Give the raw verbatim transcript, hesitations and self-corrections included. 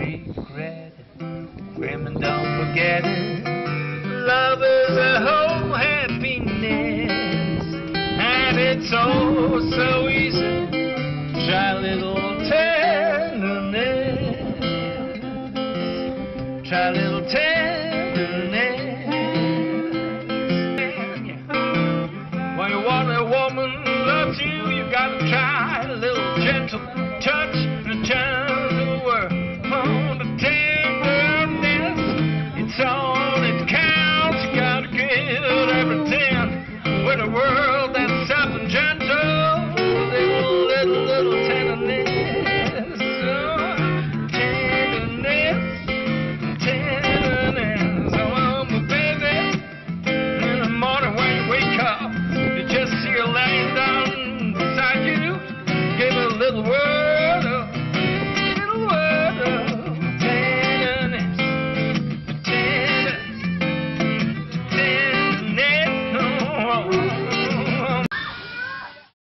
regret it. Women, don't forget it. Love is a whole happiness, and it's oh so easy. Try a little tenderness. Try a little tenderness.